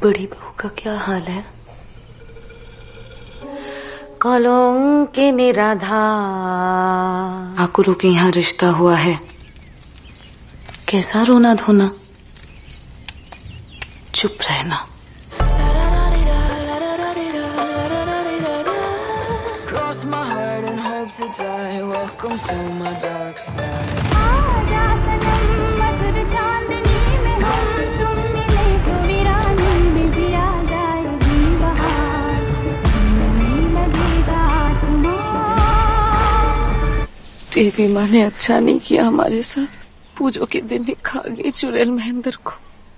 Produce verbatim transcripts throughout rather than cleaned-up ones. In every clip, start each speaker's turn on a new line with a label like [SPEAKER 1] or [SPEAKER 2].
[SPEAKER 1] बड़ी बहू का क्या हाल है?
[SPEAKER 2] कलंक निराधार।
[SPEAKER 1] ठाकुरों के यहाँ रिश्ता हुआ है, कैसा रोना धोना। चुप रहना। देवी माँ ने अच्छा नहीं किया हमारे साथ। पूजो के दिन ही खा गई चुड़ैल महेंद्र को।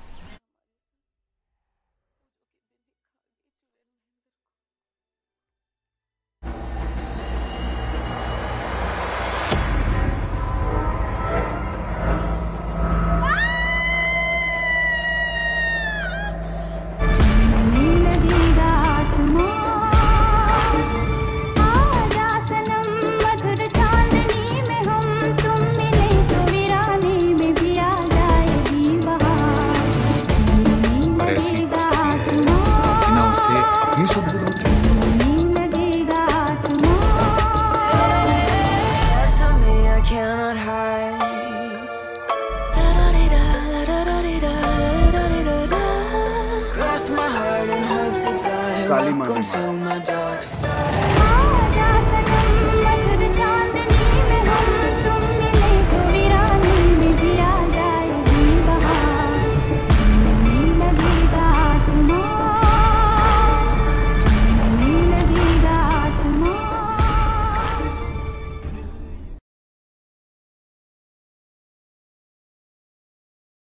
[SPEAKER 3] ऐसी बस्ती है कि ना उसे अपनी सुध बुध होती है।
[SPEAKER 4] काली माँ